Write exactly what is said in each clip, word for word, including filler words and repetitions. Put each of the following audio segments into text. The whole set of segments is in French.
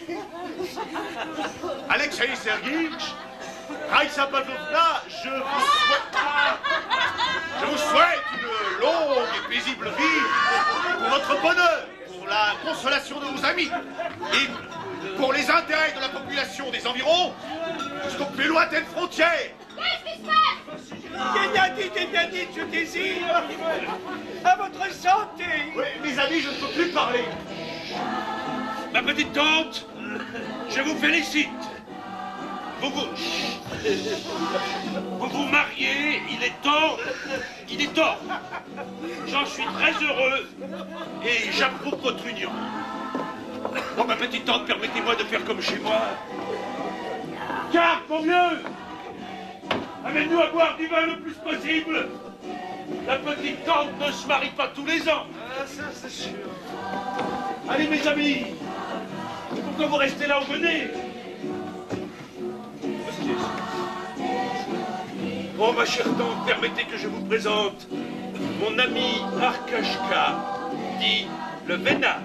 Alexei Serguitch, Raïssa Pavlovna, je vous souhaite... Je vous souhaite une longue et paisible vie pour notre bonheur, pour la consolation de vos amis et pour les intérêts de la population des environs jusqu'aux plus lointaines frontières. Qu'est-ce qui se passe? Gennady, Gennady, je désire à votre santé. Oui, mes amis, je ne peux plus parler. Ma petite tante, je vous félicite. Vous vous... Vous vous mariez, il est temps, il est temps. J'en suis très heureux et j'approuve votre union. Bon, ma petite tante, permettez-moi de faire comme chez moi. Car, mon vieux, amène-nous à boire du vin le plus possible. La petite tante ne se marie pas tous les ans. Ah, ça, c'est sûr. Allez, mes amis, pourquoi vous restez là au venez? Oh, ma chère tante, permettez que je vous présente mon ami Arkashka, dit le Vénat.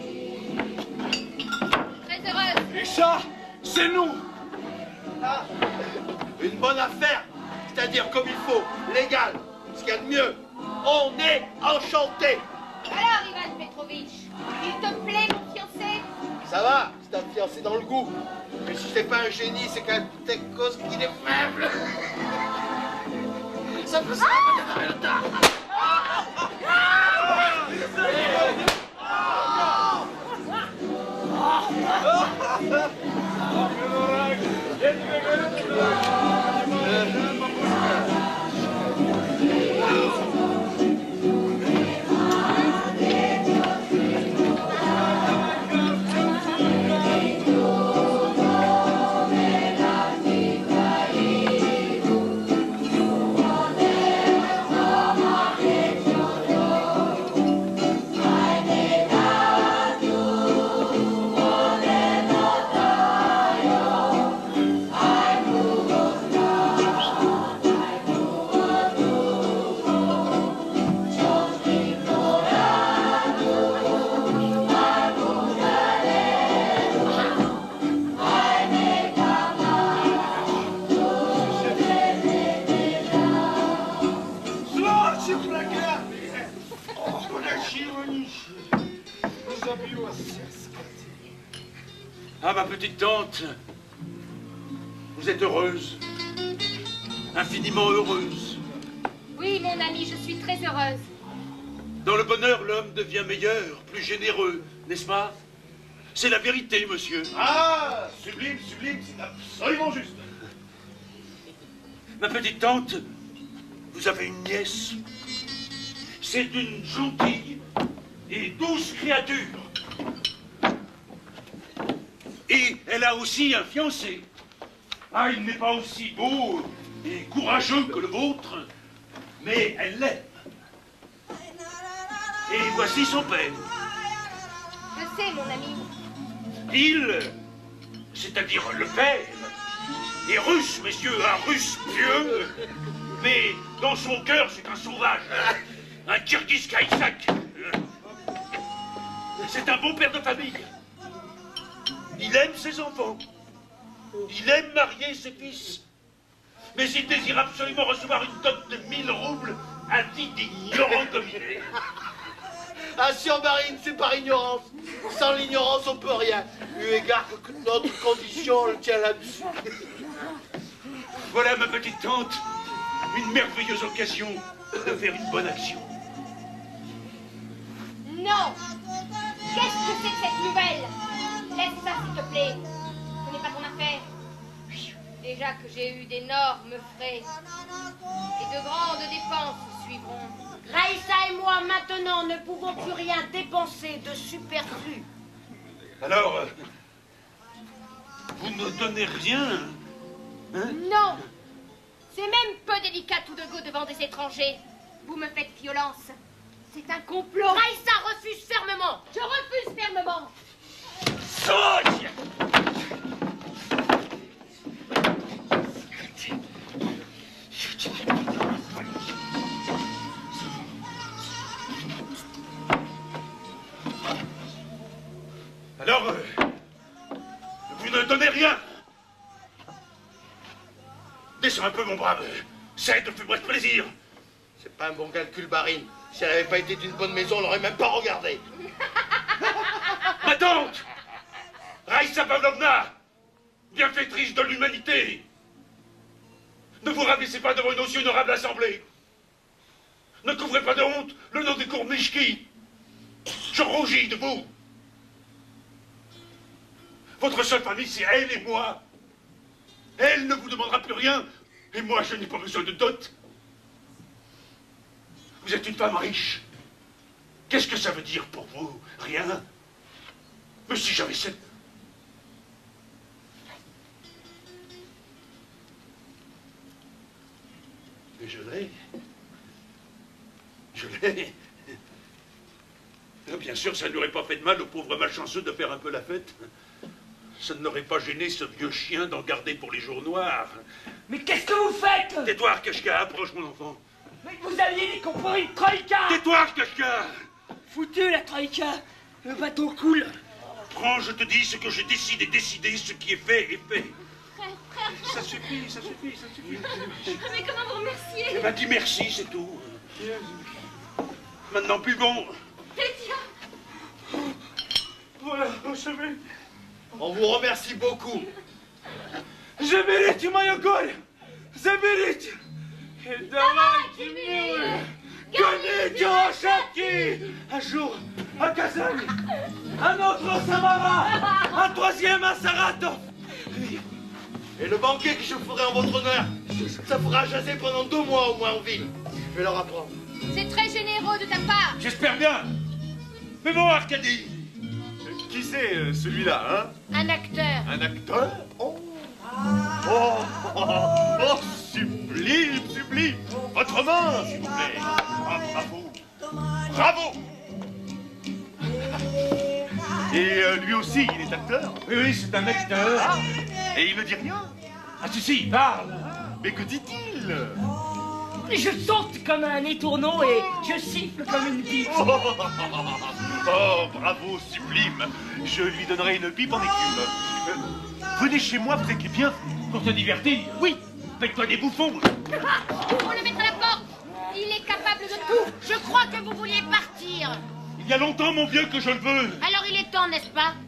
Très heureuse. Et ça, c'est nous. Ah, une bonne affaire, c'est-à-dire comme il faut, légal, ce qu'il y a de mieux. On est enchantés. Alors, Ivan Petrovitch, il te plaît, mon fiancé? Ça va, c'est un fiancé dans le goût. Mais si c'est pas un génie, c'est qu'un cause qu'il est faible. Ça peut se répéter le temps. Ah, ma petite tante, vous êtes heureuse, infiniment heureuse. Oui, mon ami, je suis très heureuse. Dans le bonheur, l'homme devient meilleur, plus généreux, n'est-ce pas? C'est la vérité, monsieur. Ah, sublime, sublime, c'est absolument juste. Ma petite tante, vous avez une nièce. C'est une gentille et douce créature. Et elle a aussi un fiancé. Ah, il n'est pas aussi beau et courageux que le vôtre, mais elle l'aime. Et voici son père. Je sais, mon ami. Il, c'est-à-dire le père, est russe, messieurs, un russe pieux, mais dans son cœur, c'est un sauvage, un Kirghiz Kaïsak. C'est un bon père de famille. Il aime ses enfants. Il aime marier ses fils. Mais il désire absolument recevoir une dot de mille roubles à dit d'ignorant comme il est. Ah, si on marine, c'est par ignorance. Sans l'ignorance, on peut rien. Eu égard que notre condition le tient là-dessus. Voilà, ma petite tante, une merveilleuse occasion de faire une bonne action. Non. Qu'est-ce que c'est que cette nouvelle? Laisse ça, s'il te plaît. Ce n'est pas ton affaire. Déjà que j'ai eu d'énormes frais et de grandes dépenses suivront. Raïssa et moi, maintenant, ne pouvons plus rien dépenser de superflu. Alors, euh, vous ne donnez rien, hein? Non. C'est même peu délicat tout de go devant des étrangers. Vous me faites violence. C'est un complot. Raïssa refuse fermement. Je refuse fermement. Soigne! Alors, euh, rien. Descends un peu, mon brave. Cède, fais-moi ce plaisir. C'est pas un bon calcul, Barine. Si elle avait pas été d'une bonne maison, on l'aurait même pas regardé. Ma tante, Raïssa Pavlovna, bienfaitrice de l'humanité, ne vous rabaissez pas devant une aussi honorable assemblée. Ne couvrez pas de honte le nom de Kourmichki. Je rougis de vous. Votre seule famille, c'est elle et moi. Elle ne vous demandera plus rien, et moi, je n'ai pas besoin de dot. Vous êtes une femme riche. Qu'est-ce que ça veut dire pour vous? Rien. Mais si j'avais cette... Mais je l'ai. Je l'ai. Bien sûr, ça n'aurait pas fait de mal aux pauvres malchanceux de faire un peu la fête. Ça n'aurait pas gêné ce vieux chien d'en garder pour les jours noirs. Mais qu'est-ce que vous faites? Tais-toi, Arkashka, approche mon enfant. Mais vous aviez dit qu'on pourrait une troïka. Tais-toi, Arkashka. Foutu la troïka. Le bateau coule. Prends, je te dis ce que je décide et décider, ce qui est fait est fait. Frère, frère, Ça suffit, ça suffit, ça suffit. mais comment vous remercier? Eh ben, dis merci, c'est tout. Maintenant, buvons. Fétia! Voilà, je mérite. On vous remercie beaucoup. Je mérite, Mayokol. Je mérite. Et давайте милые, гоните лошадки. Un jour, à Kazan, un autre à Samara, un troisième à Saratov. Et le banquet que je ferai en votre honneur, ça fera jaser pendant deux mois au moins en ville. Je vais leur apprendre. C'est très généreux de ta part. J'espère bien. Mais bon, Arkady. Qui c'est, euh, celui-là, hein? Un acteur. Un acteur? Oh. Oh, oh, oh, oh, sublime, sublime. Votre main, s'il vous plaît. Ah, bravo. Bravo. Et euh, lui aussi, il est acteur? Oui, oui, c'est un acteur. Ah, et il ne dit rien? Ah, si, si, il parle. Mais que dit-il? Je saute comme un étourneau et je siffle comme une pipe. Oh, oh, oh, oh, bravo, sublime. Je lui donnerai une pipe en écume. Euh, venez chez moi, vous êtes les bienvenus. Pour te divertir. Oui. Faites-toi des bouffons. Faut le mettre à la porte. Il est capable de tout. Je crois que vous vouliez partir. Il y a longtemps, mon vieux, que je le veux. Alors il est temps, n'est-ce pas?